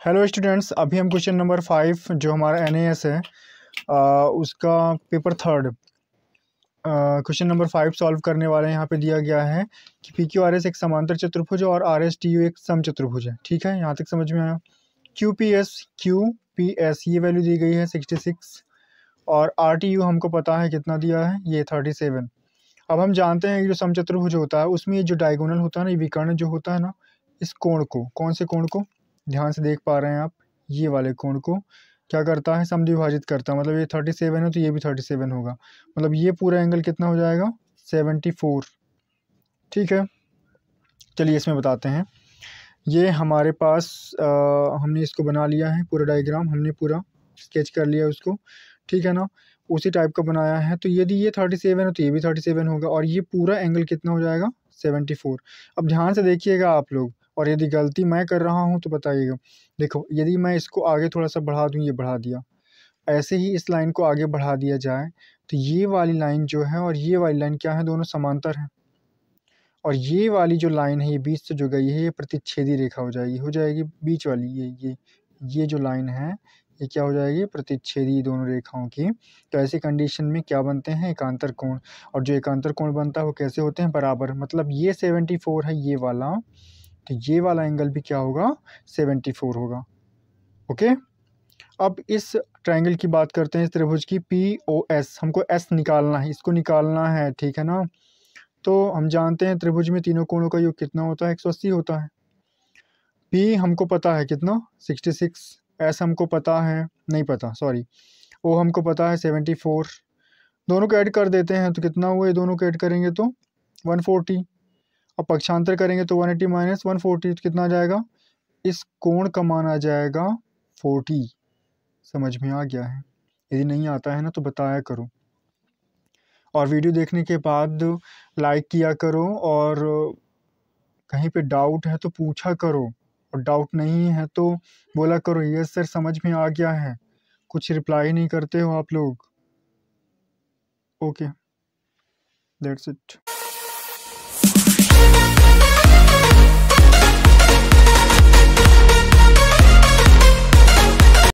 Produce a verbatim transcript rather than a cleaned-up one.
Hello students, अभी हम question number five जो हमारा एन ए एस है आ, उसका paper third question number five solve करने वाले हैं। यहाँ पे दिया गया है कि पी क्यू आर एस एक समांतर चतुर्भुज है और आर एस टी यू एक समचतुर्भुज है। ठीक है, यहाँ तक समझ में आया। Q P S Q P S ये वैल्यू दी गई है सिक्सटी सिक्स और आर टी यू हमको पता है कितना दिया है, ये थर्टी सेवन। अब हम जानते हैं कि जो समचतुर्भुज होता है उसमें ये जो डायगोनल होता है ना, ये विकर्ण जो होता है ना, इस कोण को, कौन से कोण को ध्यान से देख पा रहे हैं आप, ये वाले कोण को क्या करता है, समद्विभाजित करता है। मतलब ये थर्टी सेवन है तो ये भी थर्टी सेवन होगा, मतलब ये पूरा एंगल कितना हो जाएगा, सेवेंटी फोर। ठीक है, चलिए इसमें बताते हैं। ये हमारे पास आ, हमने इसको बना लिया है, पूरा डायग्राम हमने पूरा स्केच कर लिया उसको। ठीक है ना, उसी टाइप का बनाया है। तो यदि ये थर्टी सेवन है तो ये भी थर्टी सेवन होगा और ये पूरा एंगल कितना हो जाएगा, सेवेंटी फोर। अब ध्यान से देखिएगा आप लोग, और यदि गलती मैं कर रहा हूँ तो बताइएगा। देखो, यदि मैं इसको आगे थोड़ा सा बढ़ा दूँ, ये बढ़ा दिया, ऐसे ही इस लाइन को आगे बढ़ा दिया जाए तो ये वाली लाइन जो है और ये वाली लाइन क्या है, दोनों समांतर हैं। और ये वाली जो लाइन है ये बीच से जो गई है ये प्रतिच्छेदी रेखा हो जाएगी, हो जाएगी बीच वाली, ये ये ये जो लाइन है ये क्या हो जाएगी, प्रतिच्छेदी दोनों रेखाओं की। तो ऐसी कंडीशन में क्या बनते हैं, एकांतर कोण। और जो एकांतर कोण बनता है वो कैसे होते हैं, बराबर। मतलब ये सेवेंटी फोर है ये वाला, तो ये वाला एंगल भी क्या होगा, सेवेंटी फोर होगा। ओके, अब इस ट्रायंगल की बात करते हैं, इस त्रिभुज की पी ओ एस। हमको एस निकालना है, इसको निकालना है। ठीक है ना, तो हम जानते हैं त्रिभुज में तीनों कोणों का योग कितना होता है, एक सौ अस्सी होता है। पी हमको पता है कितना, सिक्सटी सिक्स। एस हमको पता है, नहीं पता सॉरी, ओ हमको पता है सेवेंटी फोर। दोनों को ऐड कर देते हैं तो कितना हुआ, ये दोनों को ऐड करेंगे तो वन फोर्टी। अब पक्षांतर करेंगे तो one eighty minus one forty तो कितना आ जाएगा, इस कोण का मान आ जाएगा फोर्टी। समझ में आ गया है? यदि नहीं आता है ना तो बताया करो, और वीडियो देखने के बाद लाइक किया करो, और कहीं पे डाउट है तो पूछा करो, और डाउट नहीं है तो बोला करो यस सर समझ में आ गया है। कुछ रिप्लाई नहीं करते हो आप लोग। Okay, that's it.